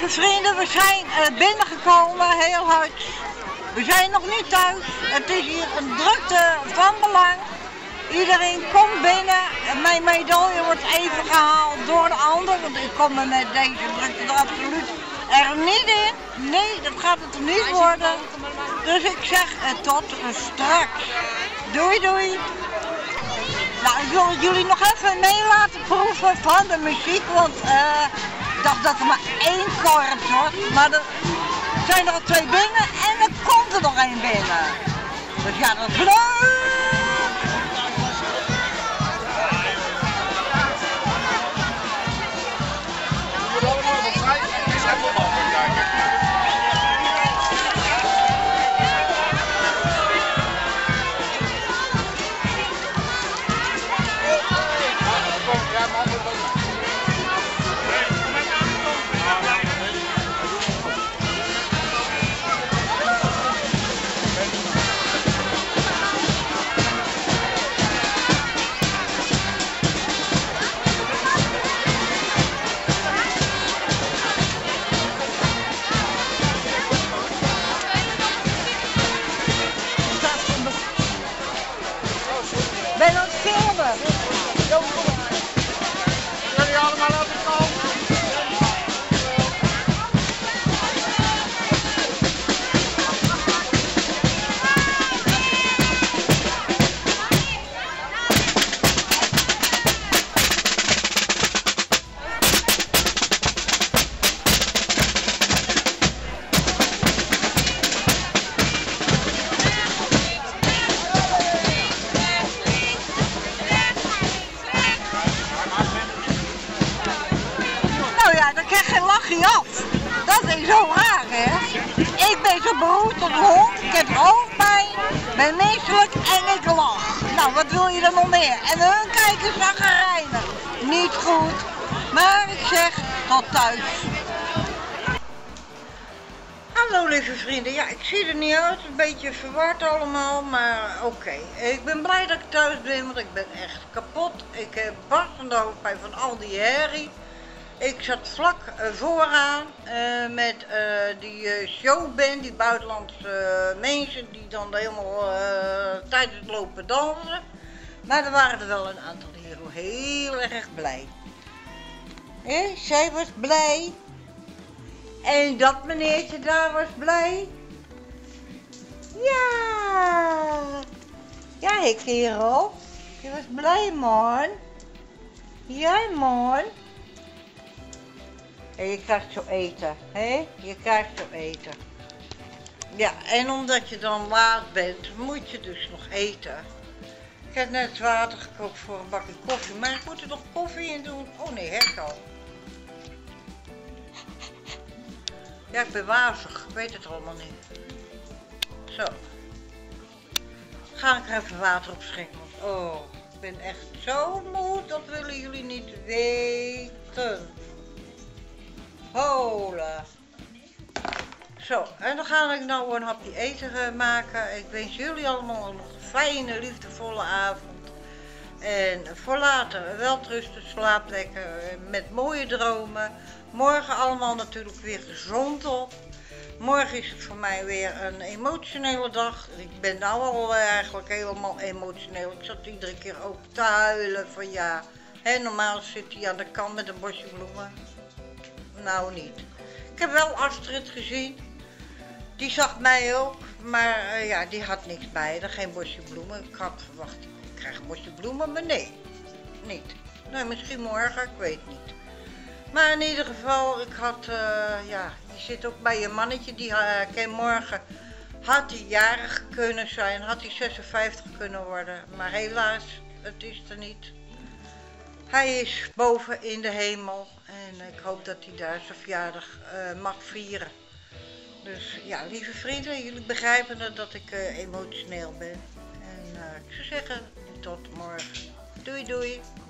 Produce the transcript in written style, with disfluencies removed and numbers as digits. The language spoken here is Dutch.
lieve vrienden, we zijn binnengekomen, heel hard. We zijn nog niet thuis. Het is hier een drukte van belang. Iedereen komt binnen. Mijn medaille wordt even gehaald door de ander, want ik kom er met deze drukte er absoluut er niet in. Nee, dat gaat het er niet worden. Dus ik zeg tot straks. Doei doei. Nou, ik wil jullie nog even mee laten proeven van de muziek, want ik dacht dat er maar één korps was, maar er zijn er al twee binnen en er komt er nog één binnen. Dus ja, dat is leuk! Ben aan het filmen. Jullie allemaal laten komen. Ja, dan krijg je een lachje af. Dat is zo raar, hè? Ik ben zo beroerd als een hond, ik heb hoofdpijn, ben misselijk en ik lach. Nou, wat wil je dan nog meer? En hun kijken chagrijnig. Niet goed. Maar ik zeg, tot thuis. Hallo lieve vrienden, ja, ik zie er niet uit, een beetje verward allemaal, maar oké. Ik ben blij dat ik thuis ben, want ik ben echt kapot. Ik heb barstende hoofdpijn van al die herrie. Ik zat vlak vooraan met die showband, die buitenlandse mensen die dan helemaal tijdens het lopen dansen. Maar er waren er wel een aantal hier heel erg blij. Zij was blij. En dat meneertje daar was blij. Ja. Ja, ik Kerel. Je was blij, man. Jij, man. En je krijgt zo eten, hè? Je krijgt zo eten. Ja, en omdat je dan laat bent, moet je dus nog eten. Ik heb net water gekookt voor een bakje koffie, maar ik moet er nog koffie in doen. Oh nee, heb al. Ja, ik ben wazig, ik weet het allemaal niet. Zo. Ga ik er even water op schenken. Oh, ik ben echt zo moe, dat willen jullie niet weten. Hola. Zo, en dan ga ik nou een hapje eten maken. Ik wens jullie allemaal nog een fijne, liefdevolle avond. En voor later, welterusten, slaap lekker, met mooie dromen. Morgen allemaal natuurlijk weer gezond op. Morgen is het voor mij weer een emotionele dag. Ik ben nou al eigenlijk helemaal emotioneel. Ik zat iedere keer ook te huilen van ja. Hè, normaal zit hij aan de kant met een bosje bloemen. Nou niet. Ik heb wel Astrid gezien. Die zag mij ook. Maar ja, die had niks bij. Geen bosje bloemen. Ik had verwacht, ik krijg een bosje bloemen. Maar nee. Niet. Nee, misschien morgen. Ik weet niet. Maar in ieder geval, ik had, ja, je zit ook bij je mannetje. Die morgen had hij jarig kunnen zijn. Had hij 56 kunnen worden. Maar helaas, het is er niet. Hij is boven in de hemel en ik hoop dat hij daar zijn verjaardag mag vieren. Dus ja, lieve vrienden, jullie begrijpen dat ik emotioneel ben. En ik zou zeggen, tot morgen. Doei doei.